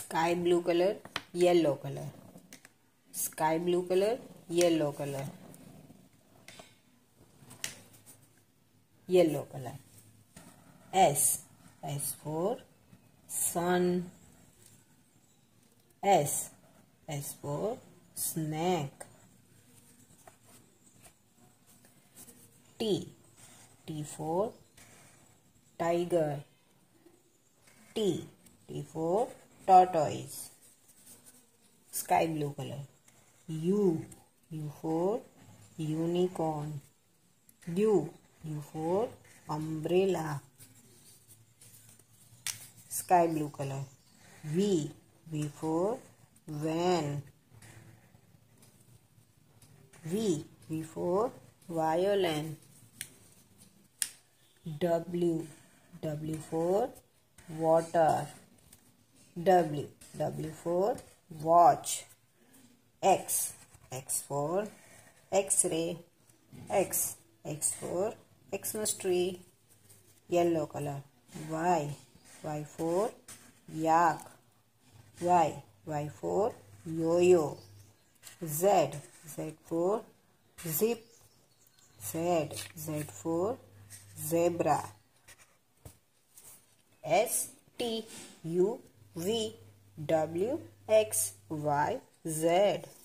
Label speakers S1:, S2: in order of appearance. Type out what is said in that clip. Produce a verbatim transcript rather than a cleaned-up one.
S1: sky blue color, yellow color, sky blue color, yellow color, yellow color. S, S for sun, S, S for snake. T, T for tiger, T, T for tortoise, sky blue color. U, U for unicorn, U, U for umbrella, sky blue color. V, V for van, V, V for violin. W, W for water, W, W for watch. X, X for X-ray, X, X for Xmas tree, yellow color. Y, Y for yak, Y, Y for yo-yo. Z, Z for zip, Z, Z for zebra. S, T, U, V, W, X, Y, Z.